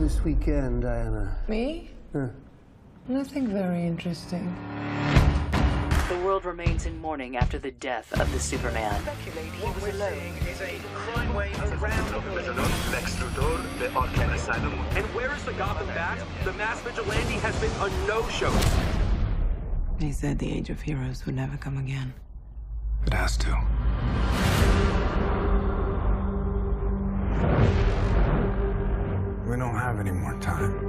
this weekend, Diana? Me? Nothing very interesting. The world remains in mourning after the death of the Superman. What we're seeing is a crime wave around the world. Lex Luthor, the Arkham Asylum. And where is the Gotham Bat? The mass vigilante has been a no-show. He said the Age of Heroes would never come again. It has to. We don't have any more time.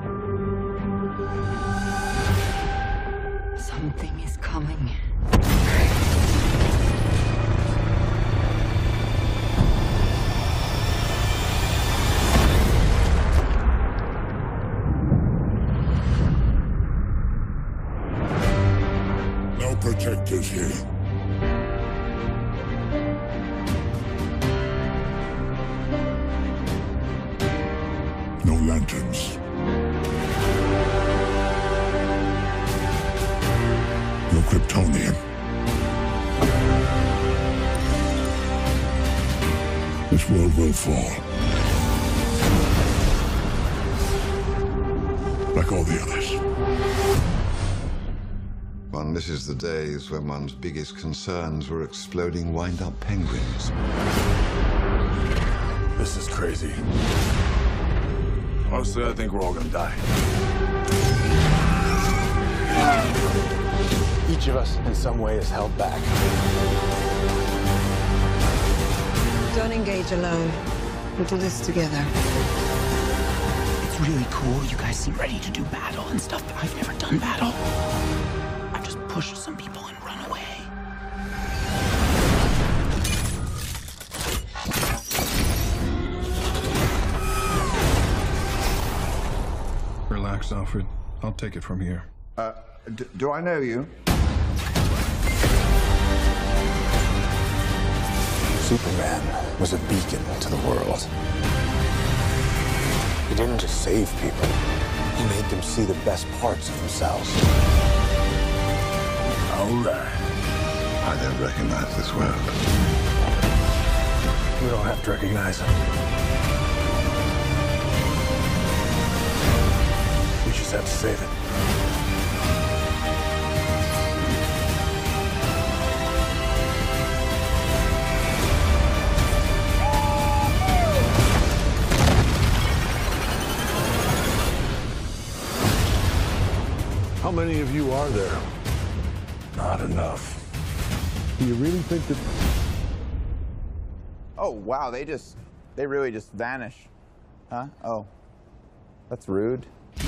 Something is coming. No protectors here. No lanterns. No Kryptonian. This world will fall. Like all the others. One misses the days when one's biggest concerns were exploding wind-up penguins. This is crazy. Honestly, I think we're all gonna die. Each of us, in some way, is held back. Don't engage alone. We'll do this together. It's really cool. You guys seem ready to do battle and stuff, but I've never done battle. I've just pushed some people and run away. Relax, Alfred. I'll take it from here. Do I know you? Superman was a beacon to the world. He didn't just save people. He made them see the best parts of themselves. All right. I don't recognize this world. You don't have to recognize him. We just have to save it. How many of you are there? Not enough. Do you really think that... Oh, wow, they really just vanish. Huh? Oh, that's rude.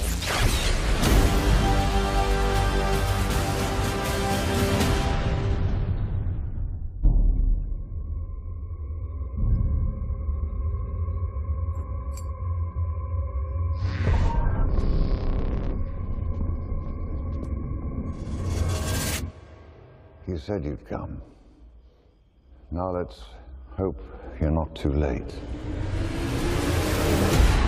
You said you'd come. Now let's hope you're not too late.